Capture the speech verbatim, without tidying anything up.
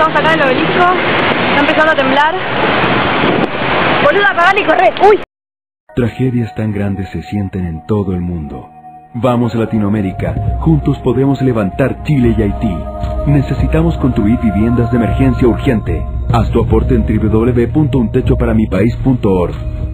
estamos acá en el obelisco. Está empezando a temblar. Boluda, apagale y corre. ¡Uy! Tragedias tan grandes se sienten en todo el mundo. Vamos a Latinoamérica, juntos podemos levantar Chile y Haití. Necesitamos construir viviendas de emergencia urgente. Haz tu aporte en doble u doble u doble u punto un techo para mi país punto org.